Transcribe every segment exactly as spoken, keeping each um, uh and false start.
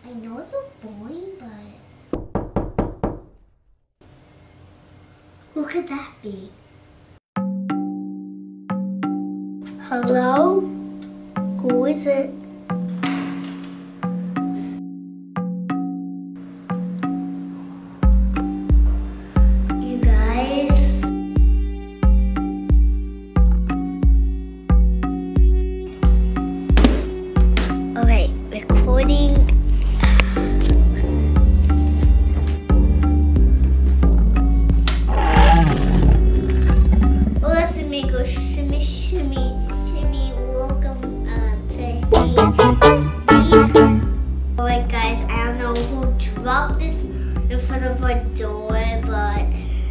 I know it's so boring, but who could that be? Hello? Who is it? You guys? Alright, recording. Oh, let's AMIGOS. Shimmy, shimmy, shimmy. Welcome uh, to Alright guys, I don't know who dropped this in front of our door, but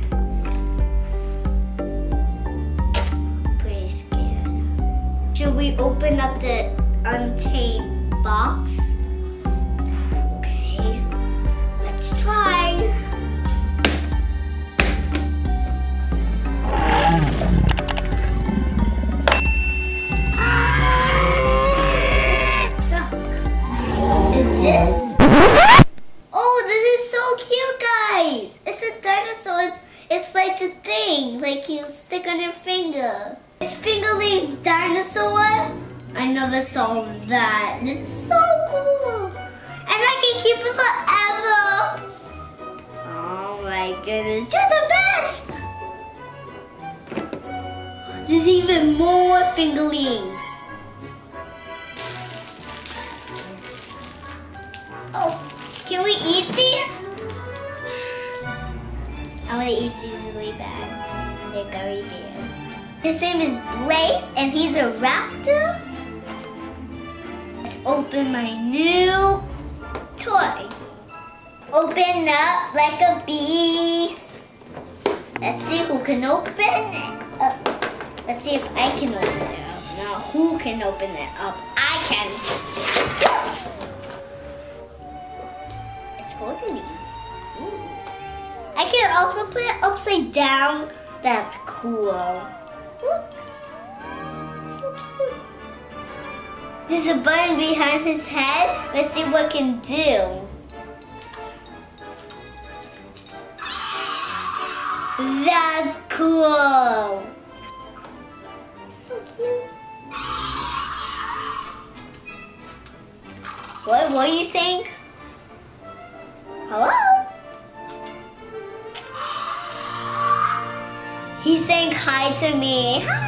I'm pretty scared. Should we open up the untamed box? Okay, let's try. Is this? Oh, this is so cute, guys! It's a dinosaur. It's, it's like a thing, like you stick on your finger. It's Fingerlings dinosaur. I never saw that. It's so cool, and I can keep it forever. Oh my goodness, you're the best! There's even more Fingerlings. Oh, can we eat these? I want to eat these really bad. They're gummy bears. His name is Blaze, and he's a raptor. Let's open my new toy. Open up like a beast. Let's see who can open it up. Let's see if I can open it up. Now, who can open it up? I can. Holding me. Ooh. I can also put it upside down. That's cool. Look. It's so cute. There's a button behind his head. Let's see what it can do. That's cool. So cute. What, what are you saying? Hello? He's saying hi to me. Hi.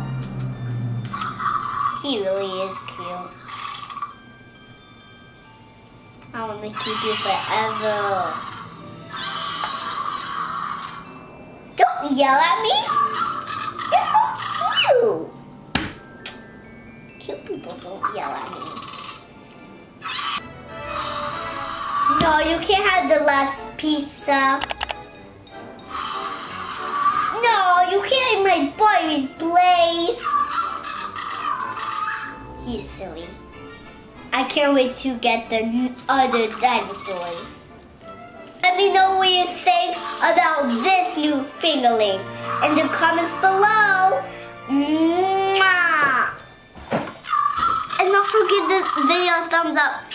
He really is cute. I want to keep you forever. Don't yell at me. You're so cute. Cute people don't yell at me. No, you can't have the last pizza. No, you can't eat my boy's Blaze. He's silly. I can't wait to get the other dinosaurs. Let me know what you think about this new Fingerling in the comments below. Mwah! And also give this video a thumbs up.